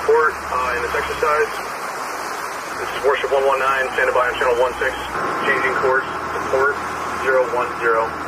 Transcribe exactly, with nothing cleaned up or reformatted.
support uh, in this exercise. This is Warship one one nine, standing by on channel one six, changing course, support zero one zero.